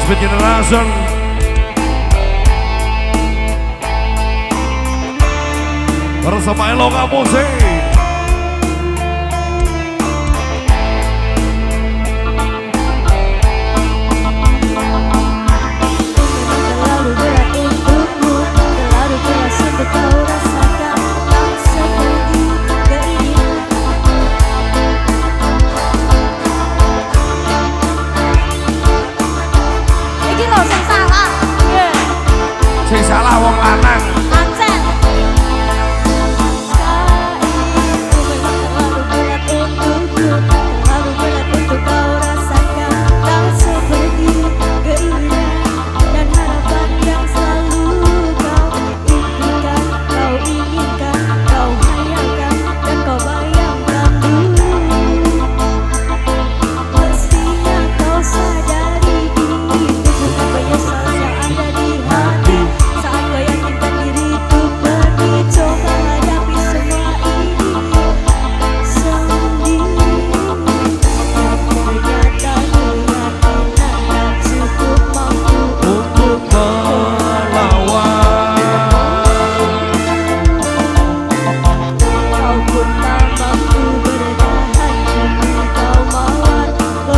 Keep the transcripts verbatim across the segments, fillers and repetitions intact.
Speed Generation bersama Eloka Musik. Sing salah wong lanang. Ancen. Terlalu berat untuk kau rasakan, tak seperti keinginan dan harapan yang selalu kau impikan, kau inginkan, kau hayalkan dan kau bayangkan dulu. Mestinya kau sadari ini bukan penyesalan yang ada di hati. Saat kau yakinkan diriku pergi, coba hadapi semua ini sendiri. Dan ternyata keyakinan tak cukup mampu Untuk melawan. Kau pun tak mampu bertahan demi kau mawar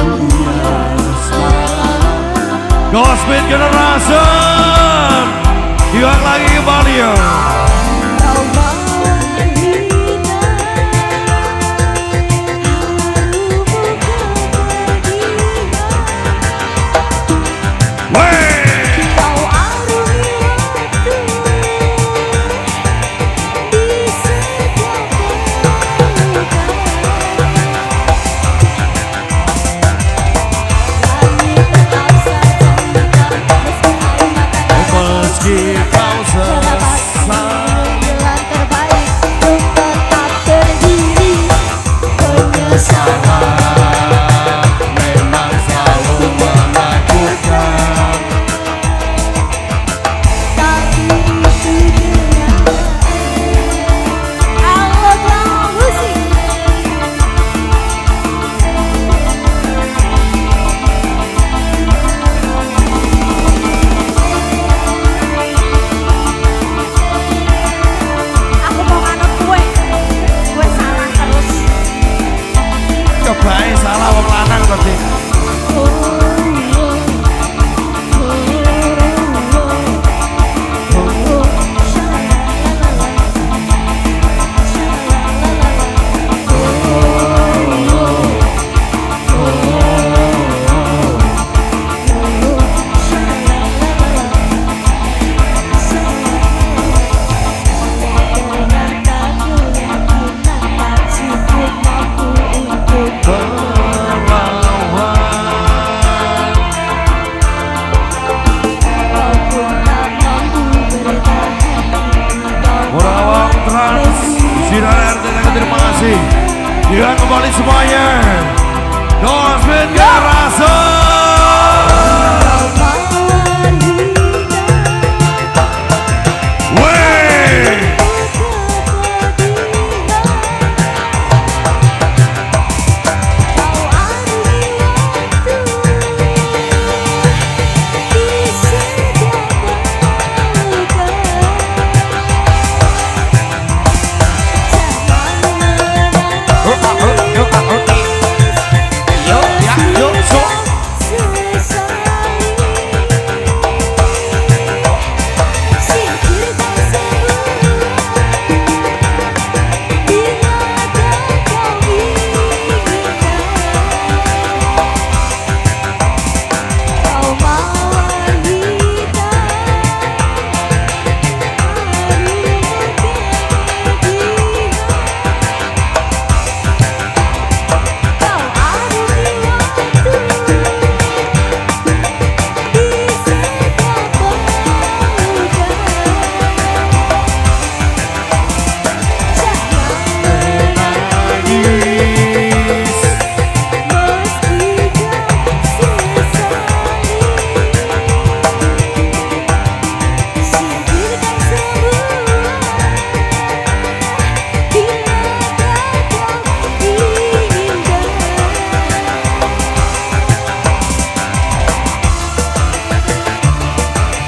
pembiasan. Go Speed Generation. Diulang lagi kembali ya. Kau mawar hina, harumu kepedihan. Wey. Kau arungi waktu di setiap pelukan. Langit tetap saja hitam meski air mata Meski kau selepas sesat. jalan terbaik untuk tetap berdiri. Penyesalan Memang selalu menakutkan. tapi itu kenyataan. Allah tahu sih. Aku mau nganut kue, kue salah terus. Cobain salah wong lanang tadi. Oh, oh, oh, oh, oh, shalalala, Murawang Trans Sinar R T, terima kasih. Diulang kembali semuanya. Go Speed Generation. Wey. Yuk, yuk, yuk, yuk, yuk, yuk, yuk,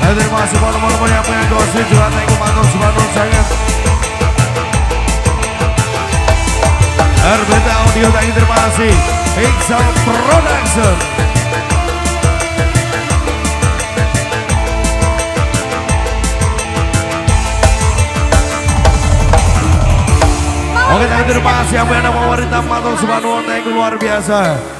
Dan terima kasih buat teman-teman yang punya gosip juga thank you matur subhanallah sangat. R B T Audio thank you terima kasih. Pixel Production. Oke, thank you terima kasih yang punya nama wanita matur subhanallah thank you luar biasa.